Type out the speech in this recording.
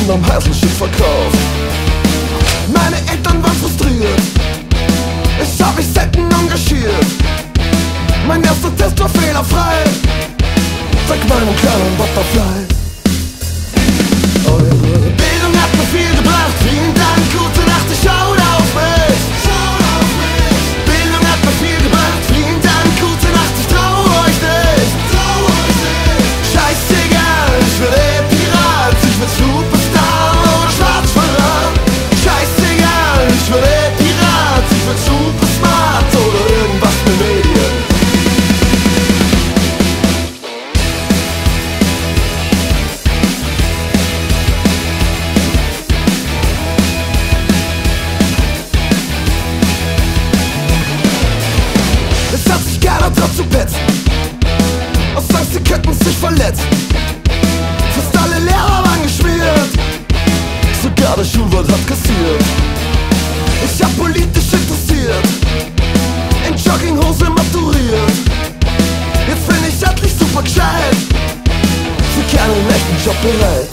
am Heisl Shit verkauft. Meine Eltern waren frustriert, ich hab mich selten engagiert. Mein erster Test war fehlerfrei, sag meinem kleinen Butterfly. Eure Bildung hat mir viel gebracht, vielen Dank, gute Nacht, ich schaut auf mich. Bildung hat mir viel gebracht, vielen Dank, gute Nacht, ich trau euch nicht. Scheißegal, ich will Pirat, ich will Superstar oder Schwarzverrat. Scheißegal, ich will Pirat, ich will super smart oder irgendwas mit Medien. Es hat sich keiner drauf zu petzen, aus Angst, sie könnten sich verletzen. Fast alle Lehrer waren geschmiert, sogar der Schulwart hat kassiert. Ich hab politisch interessiert, in Jogginghose maturiert. Jetzt bin ich endlich super gescheit, für keinen echten Job bereit.